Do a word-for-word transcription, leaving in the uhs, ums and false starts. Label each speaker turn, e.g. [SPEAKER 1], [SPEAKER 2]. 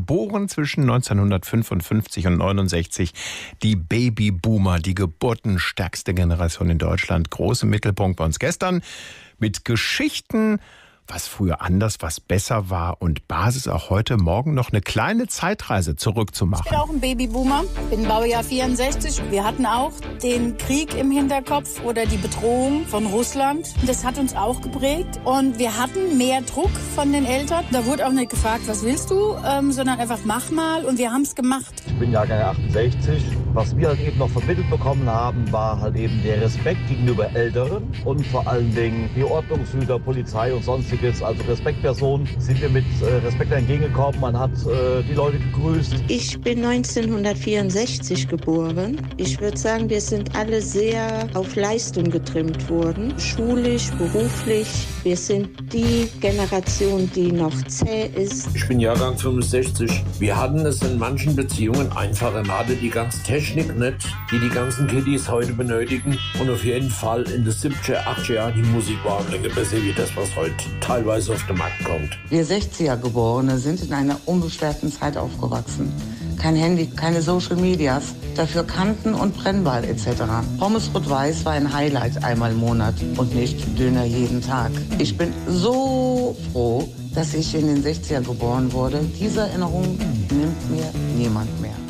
[SPEAKER 1] geboren zwischen neunzehnhundertfünfundfünfzig und neunundsechzig. Die Babyboomer, die geburtenstärkste Generation in Deutschland. Groß im Mittelpunkt bei uns gestern mit Geschichten, was früher anders, was besser war und Basis auch heute Morgen noch eine kleine Zeitreise zurückzumachen.
[SPEAKER 2] Ich bin auch ein Babyboomer, bin Baujahr vierundsechzig. Wir hatten auch den Krieg im Hinterkopf oder die Bedrohung von Russland. Das hat uns auch geprägt und wir hatten mehr Druck von den Eltern. Da wurde auch nicht gefragt, was willst du, ähm, sondern einfach mach mal und wir haben es gemacht.
[SPEAKER 3] Ich bin Jahrgang achtundsechzig. Was wir halt eben noch vermittelt bekommen haben, war halt eben der Respekt gegenüber Älteren und vor allen Dingen die Ordnungshüter, Polizei und sonstiges. Also Respektpersonen sind wir mit äh, Respekt entgegengekommen. Man hat äh, die Leute gegrüßt.
[SPEAKER 4] Ich bin neunzehnhundertvierundsechzig geboren. Ich würde sagen, wir sind alle sehr auf Leistung getrimmt worden. Schulisch, beruflich. Wir sind die Generation, die noch zäh ist.
[SPEAKER 5] Ich bin Jahrgang fünfundsechzig. Wir hatten es in manchen Beziehungen einfacher. Man hatte die ganze Technik nicht, die die ganzen Kiddies heute benötigen. Und auf jeden Fall in den siebziger, achtziger Jahren die Musik war eine Menge besser wie das, was heute teilweise auf den Markt kommt.
[SPEAKER 6] Wir sechziger-Geborene sind in einer unbeschwerten Zeit aufgewachsen. Kein Handy, keine Social Medias, dafür Kanten und Brennball et cetera. Pommes rot-weiß war ein Highlight einmal im Monat und nicht Döner jeden Tag. Ich bin so froh, dass ich in den sechziger geboren wurde. Diese Erinnerung nimmt mir niemand mehr.